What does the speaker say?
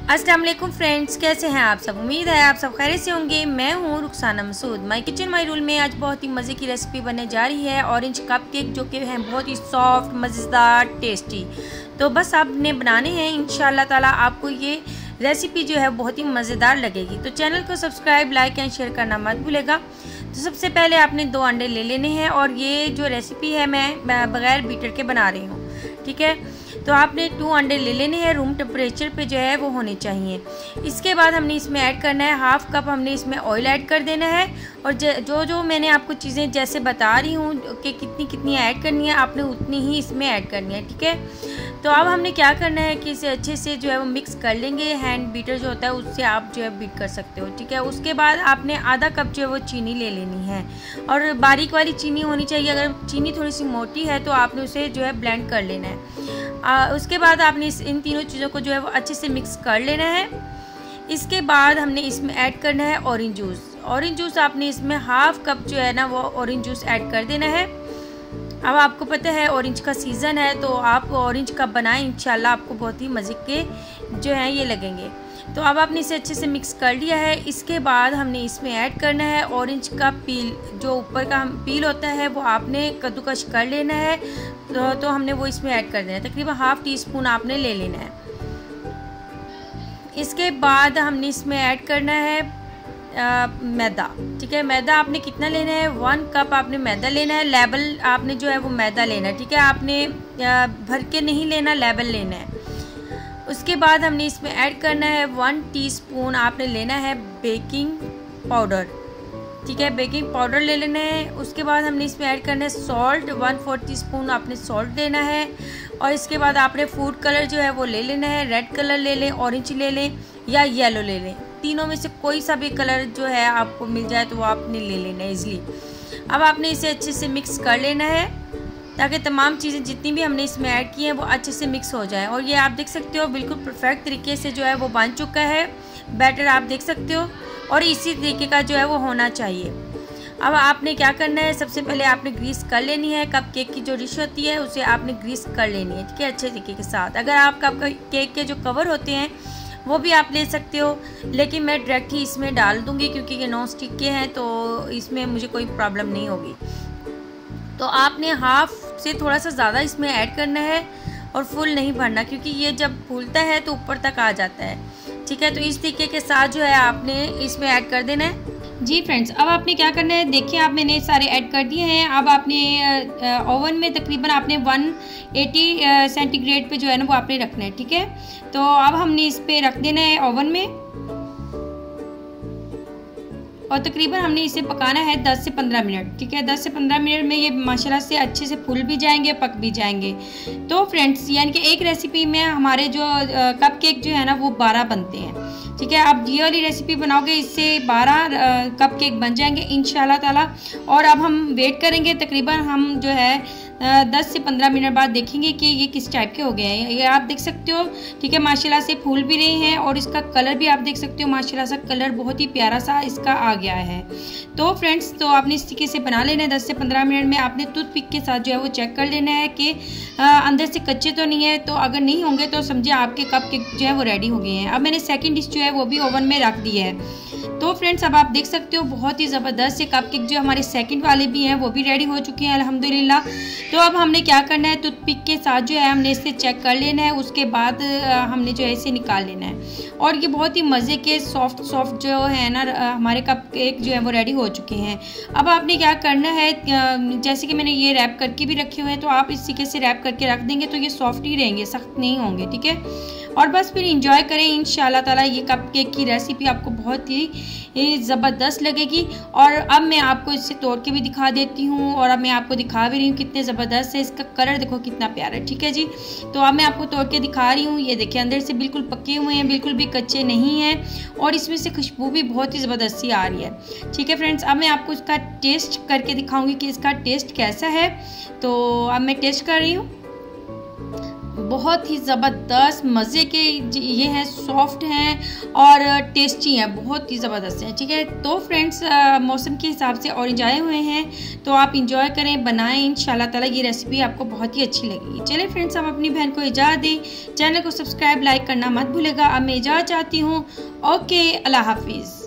अस्सलाम वालेकुम फ्रेंड्स, कैसे हैं आप सब। उम्मीद है आप सब खैरियत से होंगे। मैं हूं Rukhsana Masood. My kitchen my rule में आज बहुत ही मज़े की रेसिपी बनने जा रही है, ऑरेंज कप केक, जो कि हैं बहुत ही सॉफ्ट, मज़ेदार, टेस्टी। तो बस आपने बनाने हैं, इंशाल्लाह ताला आपको ये रेसिपी जो है बहुत ही मज़ेदार लगेगी। तो चैनल को सब्सक्राइब, लाइक एंड शेयर करना मत भूलेगा। तो सबसे पहले आपने 2 अंडे ले लेने हैं, और ये जो रेसिपी है मैं बग़ैर बीटर के बना रही हूँ, ठीक है। तो आपने 2 अंडे ले लेने हैं, रूम टेम्परेचर पे जो है वो होने चाहिए। इसके बाद हमने इसमें ऐड करना है 1/2 कप, हमने इसमें ऑयल ऐड कर देना है। और जो मैंने आपको चीज़ें जैसे बता रही हूँ कि कितनी ऐड करनी है, आपने उतनी ही इसमें ऐड करनी है, ठीक है। तो अब हमने क्या करना है कि इसे अच्छे से जो है वो मिक्स कर लेंगे। हैंड बीटर जो होता है उससे आप जो है बीट कर सकते हो, ठीक है। उसके बाद आपने आधा कप जो है वो चीनी ले लेनी है, और बारीक वाली चीनी होनी चाहिए। अगर चीनी थोड़ी सी मोटी है तो आपने उसे जो है ब्लेंड कर लेना है। उसके बाद आपने इन तीनों चीज़ों को जो है वो अच्छे से मिक्स कर लेना है। इसके बाद हमने इसमें ऐड करना है ऑरेंज जूस। ऑरेंज जूस आपने इसमें 1/2 कप जो है ना वो ऑरेंज जूस ऐड कर देना है। अब आपको पता है ऑरेंज का सीज़न है, तो आप ऑरेंज कप बनाएं, इंशाल्लाह आपको बहुत ही मज़े के जो हैं ये लगेंगे। तो अब आपने इसे अच्छे से मिक्स कर लिया है। इसके बाद हमने इसमें ऐड करना है ऑरेंज का पील, जो ऊपर का पील होता है वो आपने कद्दूकश कर लेना है। तो हमने वो इसमें ऐड कर देना है, तकरीबन 1/2 टीस्पून आपने ले लेना है। इसके बाद हमने इसमें ऐड करना है मैदा, ठीक है। मैदा आपने कितना लेना है, 1 कप आपने मैदा लेना है। लेवल आपने जो है वो मैदा लेना है, ठीक है। आपने भर के नहीं लेना, लेवल लेना है। उसके बाद हमने इसमें ऐड करना है 1 टीस्पून आपने लेना है बेकिंग पाउडर, ठीक है। बेकिंग पाउडर ले लेना है। उसके बाद हमने इसमें ऐड करना है सॉल्ट, 1/4 टीस्पून आपने सॉल्ट लेना है। और इसके बाद आपने फूड कलर जो है वो ले लेना है। रेड कलर ले लें, ऑरेंज ले लें या येलो ले लें, तीनों में से कोई सा भी कलर जो है आपको मिल जाए तो वो आपने ले लेना है ईज़िली। अब आपने इसे अच्छे से मिक्स कर लेना है, ताकि तमाम चीज़ें जितनी भी हमने इसमें ऐड की हैं वो अच्छे से मिक्स हो जाएं। और ये आप देख सकते हो बिल्कुल परफेक्ट तरीके से जो है वो बन चुका है बैटर, आप देख सकते हो। और इसी तरीके का जो है वो होना चाहिए। अब आपने क्या करना है, सबसे पहले आपने ग्रीस कर लेनी है। कप केक की जो डिश होती है उसे आपने ग्रीस कर लेनी है, ठीक है, अच्छे तरीके के साथ। अगर आप कप केक के जो कवर होते हैं वो भी आप ले सकते हो, लेकिन मैं डायरेक्ट ही इसमें डाल दूँगी क्योंकि ये नॉन स्टिक के हैं, तो इसमें मुझे कोई प्रॉब्लम नहीं होगी। तो आपने 1/2 से थोड़ा सा ज़्यादा इसमें ऐड करना है, और फुल नहीं भरना, क्योंकि ये जब फूलता है तो ऊपर तक आ जाता है, ठीक है। तो इस तरीके के साथ जो है आपने इसमें ऐड कर देना है। जी फ्रेंड्स, अब आपने क्या करना है, देखिए आप मैंने सारे ऐड कर दिए हैं। अब आपने ओवन में तकरीबन आपने 180 सेंटीग्रेड पे जो है ना वो आपने रखना है, ठीक है। तो अब हमने इस पे रख देना है ओवन में, और तकरीबन हमने इसे पकाना है 10 से 15 मिनट, ठीक है। 10 से 15 मिनट में ये माशाल्लाह से अच्छे से फूल भी जाएंगे, पक भी जाएंगे। तो फ्रेंड्स, यानी कि एक रेसिपी में हमारे जो कप केक जो है ना वो 12 बनते हैं, ठीक है। आप ये वाली रेसिपी बनाओगे, इससे 12 कप केक बन जाएंगे इंशाल्लाह ताला। और अब हम वेट करेंगे, तकरीबन हम जो है 10 से 15 मिनट बाद देखेंगे कि ये किस टाइप के हो गए हैं। ये आप देख सकते हो, ठीक है, माशाल्लाह से फूल भी रहे हैं, और इसका कलर भी आप देख सकते हो, माशाल्लाह सा कलर बहुत ही प्यारा सा इसका आ गया है। तो फ्रेंड्स, तो आपने इस तरीके से बना लेना है। 10 से 15 मिनट में आपने टूथपिक के साथ जो है वो चेक कर लेना है कि अंदर से कच्चे तो नहीं है। तो अगर नहीं होंगे तो समझिए आपके कप केक जो है वो रेडी हो गए हैं। अब मैंने सेकेंड डिश जो है वो भी ओवन में रख दी है। तो फ्रेंड्स, अब आप देख सकते हो बहुत ही ज़बरदस्त से कप केक जो हमारे सेकंड वाले भी हैं वो भी रेडी हो चुके हैं अल्हम्दुलिल्लाह। तो अब हमने क्या करना है, टूथपिक के साथ जो है हमने इसे चेक कर लेना है। उसके बाद हमने जो है इसे निकाल लेना है, और ये बहुत ही मज़े के सॉफ्ट जो है ना हमारे कप केक जो है वो रेडी हो चुके हैं। अब आपने क्या करना है, जैसे कि मैंने ये रैप करके भी रखे हुए हैं, तो आप इस तरीके से रैप करके रख देंगे तो ये सॉफ्ट ही रहेंगे, सख्त नहीं होंगे, ठीक है। और बस फिर इंजॉय करें इंशाल्लाह ताला। ये कप केक की रेसिपी आपको बहुत ही ज़बरदस्त लगेगी। और अब मैं आपको इससे तोड़ के भी दिखा देती हूँ, और अब मैं आपको दिखा भी रही हूँ कितने ज़बरदस्त है। इसका कलर देखो कितना प्यारा है, ठीक है जी। तो अब मैं आपको तोड़ के दिखा रही हूँ। ये देखिए अंदर से बिल्कुल पके हुए हैं, बिल्कुल भी कच्चे नहीं हैं, और इसमें से खुशबू भी बहुत ही ज़बरदस्त सी आ रही है, ठीक है फ्रेंड्स। अब मैं आपको इसका टेस्ट करके दिखाऊँगी कि इसका टेस्ट कैसा है। तो अब मैं टेस्ट कर रही हूँ। बहुत ही ज़बरदस्त मज़े के ये हैं, सॉफ्ट हैं और टेस्टी हैं, बहुत ही ज़बरदस्त हैं। ठीक है, तो फ्रेंड्स मौसम के हिसाब से ऑरेंज आए हुए हैं, तो आप इंजॉय करें, बनाएं, इंशाल्लाह ताला ये रेसिपी आपको बहुत ही अच्छी लगेगी। चलिए फ्रेंड्स, हम अपनी बहन को इजाज़त दें, चैनल को सब्सक्राइब लाइक करना मत भूलेगा। अब मैं इजाज़त चाहती हूँ। ओके, अल्लाह हाफिज़।